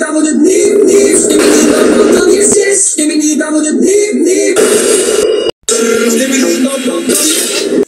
down with me, give me love, yes, give me down with me, give me love, yes.